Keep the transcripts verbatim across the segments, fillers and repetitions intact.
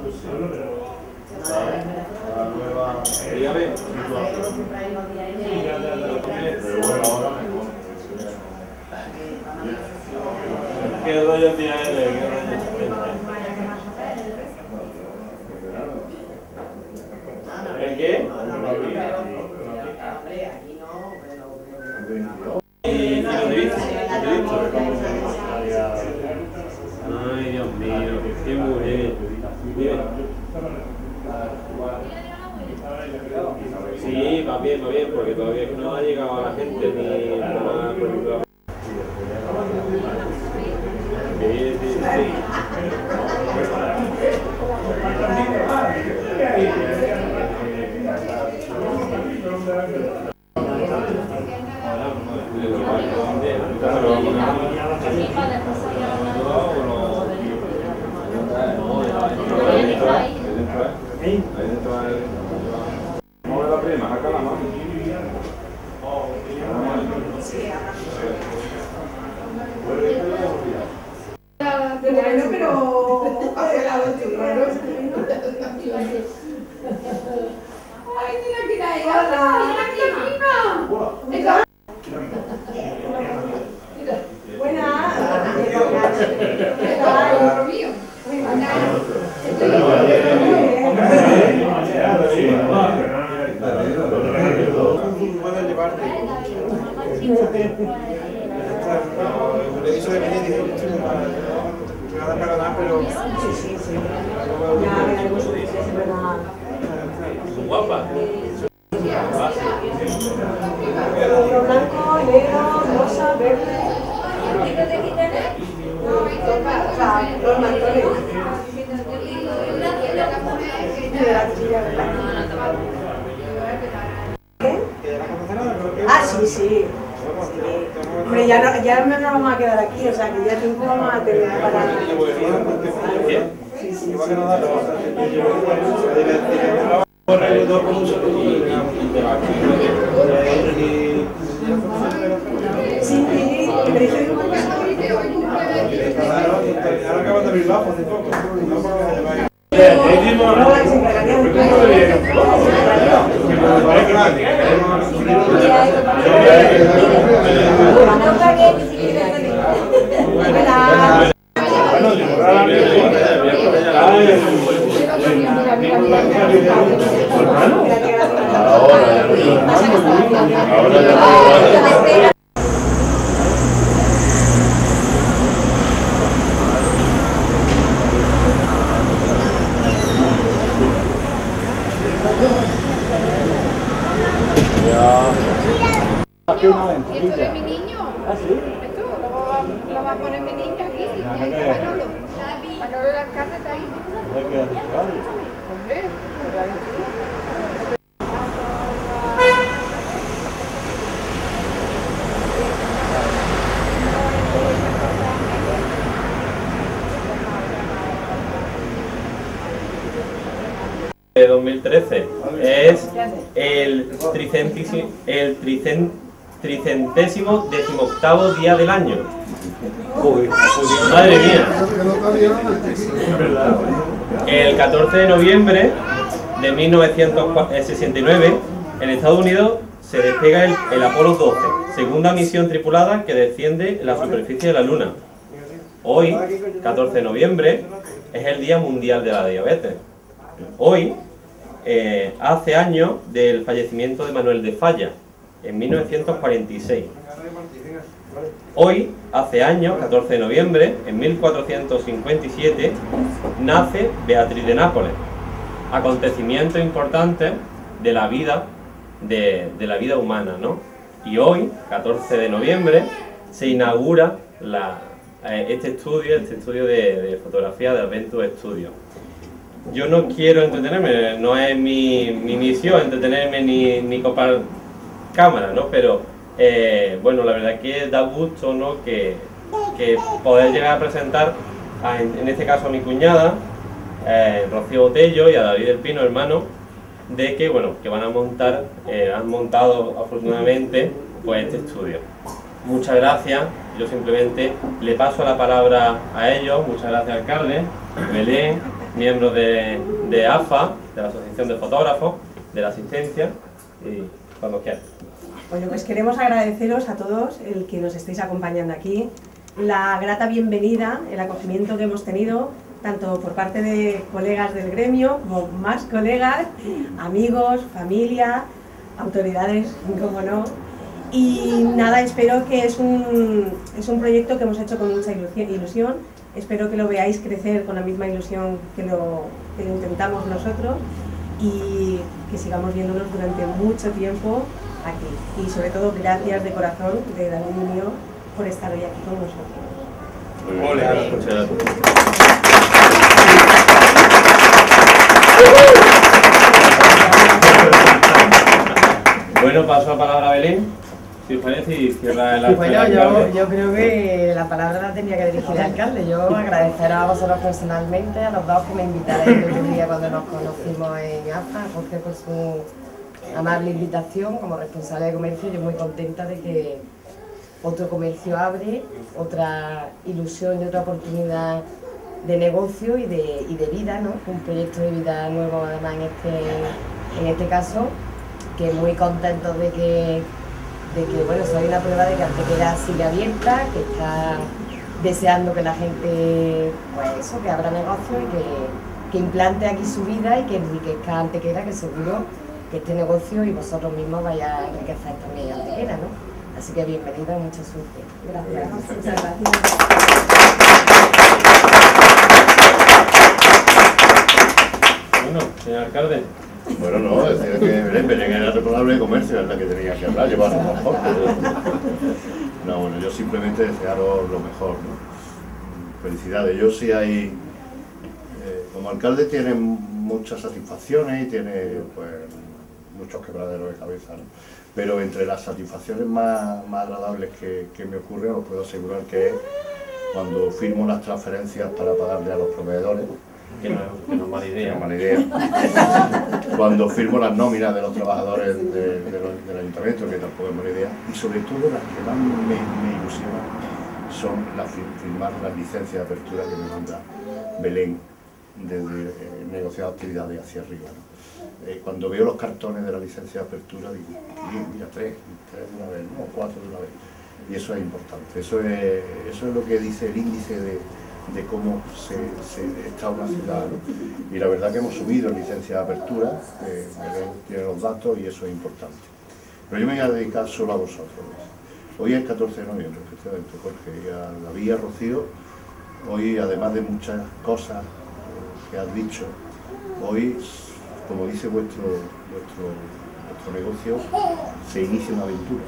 La nueva... Dígame. Pero bueno, ahora mejor. ¿Qué rollo tiene él? ¿Qué rollo tiene? ¿En qué? ¿Y dónde viste? Ay, Dios mío, qué mujer. Sí, va bien, va bien, porque todavía no ha llegado a la gente ni nada por el programa. Sí, sí, sí. Vamos a ver la prima, acá la mano. Bueno, pero hacia la noche, claro. Ay, mira que la ella. Mira que prima. Buena. Eso de venir, dije, nada para nada, pero... Sí, sí, sí. Ya, veremos si es verdad. Guapa. Negro, blanco, negro, rosa, verde. O sea, los mantones. Ah, sí, sí. Hombre, ya no, ya no nos vamos a quedar aquí, o sea que ya tiempo vamos a tener para... Sí, sí, sí. Sí, me dice un poco. Ahora acaban de abrir bajo hace poco. ¿Esto de mi niño? ¿Ah, sí? Esto lo va, lo va a poner mi niño aquí, y ahí está Manolo. Manolo la casa está ahí. Hombre, por ahí. De dos mil trece es el tricentésimo, el tricen, tricentésimo decimoctavo día del año. Uy, madre mía. El catorce de noviembre de mil novecientos sesenta y nueve en Estados Unidos se despega el, el Apolo doce, segunda misión tripulada que desciende en la superficie de la Luna. Hoy, catorce de noviembre, es el Día Mundial de la Diabetes. Hoy, eh, hace años del fallecimiento de Manuel de Falla, en mil novecientos cuarenta y seis. Hoy, hace años, catorce de noviembre, en mil cuatrocientos cincuenta y siete, nace Beatriz de Nápoles. Acontecimientos importantes de la vida, de, de la vida humana, ¿no? Y hoy, catorce de noviembre, se inaugura la, eh, este estudio, este estudio de, de fotografía de Adventure Studio. Yo no quiero entretenerme, no es mi, mi misión entretenerme ni, ni copar cámara, ¿no? Pero, eh, bueno, la verdad que da gusto, ¿no? Que, que poder llegar a presentar, a, en, en este caso a mi cuñada, eh, Rocío Botello, y a David del Pino, hermano, de que, bueno, que van a montar, eh, han montado afortunadamente, pues este estudio. Muchas gracias, yo simplemente le paso la palabra a ellos. Muchas gracias, alcalde, Belén, miembros de, de A F A, de la Asociación de Fotógrafos, de la asistencia, y cuando quieran. Bueno, pues queremos agradeceros a todos el que nos estéis acompañando aquí, la grata bienvenida, el acogimiento que hemos tenido, tanto por parte de colegas del gremio, como más colegas, amigos, familia, autoridades, como no. Y nada, espero que es un, es un proyecto que hemos hecho con mucha ilusión, espero que lo veáis crecer con la misma ilusión que lo, que lo intentamos nosotros y que sigamos viéndonos durante mucho tiempo aquí. Y sobre todo, gracias de corazón de David Muñoz por estar hoy aquí con nosotros. Muy bien. Muchas gracias. Bueno, paso la palabra a Belén, si os parece, y cierra el acto. Bueno, yo, yo creo que la palabra la tenía que dirigir el alcalde. Yo agradecer a vosotros personalmente, a los dos que me invitaréis el otro día cuando nos conocimos en A F A, Jorge por su amable invitación. Como responsable de comercio, yo muy contenta de que otro comercio abre, otra ilusión y otra oportunidad de negocio y de, y de vida, ¿no? Un proyecto de vida nuevo además en este, en este caso, que muy contentos de que, de que, bueno, soy una prueba de que Antequera sigue abierta, que está deseando que la gente, pues eso, que abra negocio y que, que implante aquí su vida y que enriquezca Antequera, que seguro que este negocio y vosotros mismos vayáis a enriquecer también Antequera, ¿no? Así que bienvenida y mucha suerte. Gracias. Muchas gracias. Bueno, señor alcalde. Bueno, no, decía que Belén, Belén era responsable de comercio, es la que tenía que hablar, llevar lo mejor. No, bueno, yo simplemente desearos lo mejor, ¿no? Felicidades. Yo sí hay, eh, como alcalde tiene muchas satisfacciones y tiene, pues, muchos quebraderos de cabeza, ¿no? Pero entre las satisfacciones más, más agradables que, que me ocurren, os puedo asegurar que es cuando firmo las transferencias para pagarle a los proveedores. Que no, que no es mala idea. No es mala idea. Cuando firmo las nóminas de los trabajadores de, de, de los, del ayuntamiento, que tampoco es mala idea. Y sobre todo las que más me, me ilusionan son las firmar las licencias de apertura que me manda Belén desde eh, negociar actividades hacia arriba, ¿no? Eh, cuando veo los cartones de la licencia de apertura digo, mira, tres, tres de una vez, no, cuatro de una vez. Y eso es importante, eso es, eso es lo que dice el índice de de cómo se, se está una ciudad, ¿no? Y la verdad que hemos subido en licencia de apertura, eh, tiene los datos y eso es importante. Pero yo me voy a dedicar solo a vosotros. Hoy es el catorce de noviembre, efectivamente, Jorge, y a David y a Rocío, hoy además de muchas cosas que has dicho, hoy, como dice vuestro, vuestro, vuestro negocio, se inicia una aventura,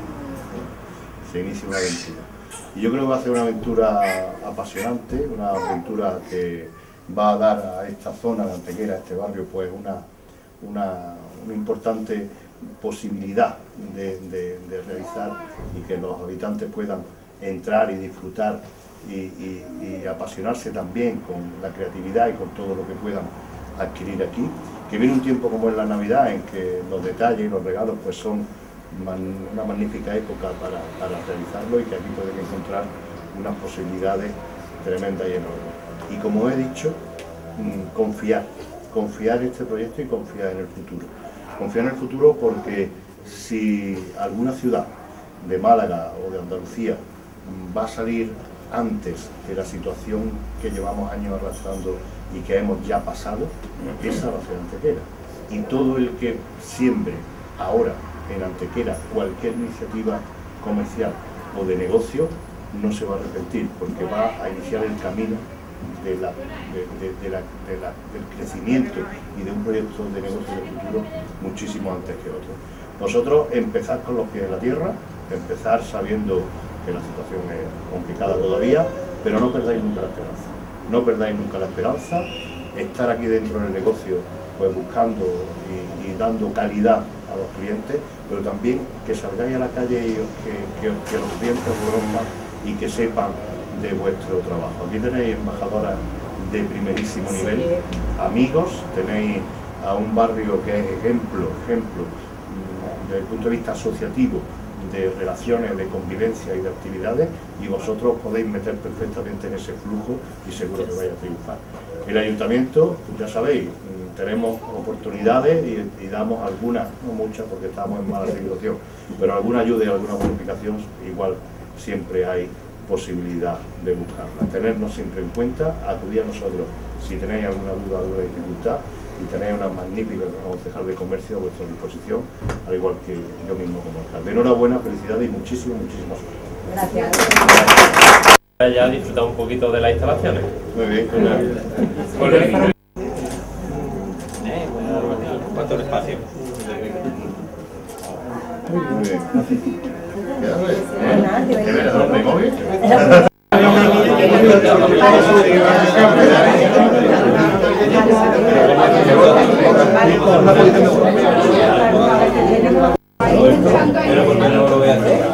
¿no? Se inicia una aventura. Y yo creo que va a ser una aventura apasionante, una aventura que va a dar a esta zona de Antequera, a este barrio, pues una, una, una importante posibilidad de, de, de realizar y que los habitantes puedan entrar y disfrutar y, y, y apasionarse también con la creatividad y con todo lo que puedan adquirir aquí. Que viene un tiempo como es la Navidad, en que los detalles y los regalos pues son una magnífica época para, para realizarlo y que aquí pueden encontrar unas posibilidades tremendas y enormes. Y como he dicho, confiar, confiar en este proyecto y confiar en el futuro. Confiar en el futuro porque si alguna ciudad de Málaga o de Andalucía va a salir antes de la situación que llevamos años arrastrando y que hemos ya pasado, esa va a ser Antequera. Y todo el que siembre ahora en Antequera cualquier iniciativa comercial o de negocio no se va a arrepentir porque va a iniciar el camino de la, de, de, de la, de la, del crecimiento y de un proyecto de negocio de futuro muchísimo antes que otro. Vosotros empezar con los pies en la tierra, empezar sabiendo que la situación es complicada todavía, pero no perdáis nunca la esperanza. No perdáis nunca la esperanza, estar aquí dentro del negocio pues buscando y, y dando calidad a los clientes, pero también que salgáis a la calle y que, que, que los clientes os conozcan y que sepan de vuestro trabajo. Aquí tenéis embajadoras de primerísimo nivel, amigos, tenéis a un barrio que es ejemplo, ejemplo desde el punto de vista asociativo de relaciones, de convivencia y de actividades, y vosotros podéis meter perfectamente en ese flujo y seguro que vais a triunfar. El ayuntamiento, ya sabéis, tenemos oportunidades y, y damos algunas, no muchas porque estamos en mala situación, pero alguna ayuda y alguna bonificación igual siempre hay posibilidad de buscarla. Tenernos siempre en cuenta, acudir a nosotros si tenéis alguna duda, alguna dificultad, y tenéis una magnífica concejal de comercio a vuestra disposición, al igual que yo mismo como alcalde. Enhorabuena, felicidades y muchísimas, muchísimas gracias. Gracias. Ya disfrutado un poquito de las instalaciones. Muy bien. ¿Cuánto el espacio? Muy bien. ¿Qué ves? ¿No me móvil? Pero ¿por qué no lo voy a hacer?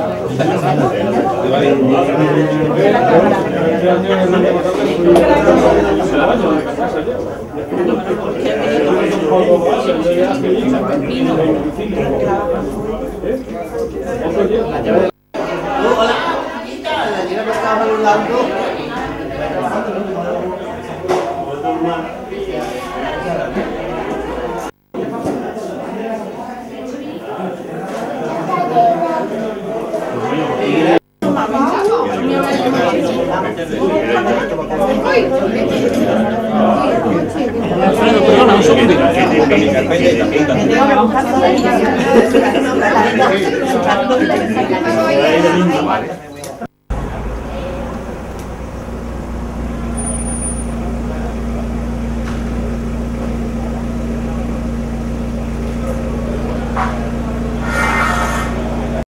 Vale.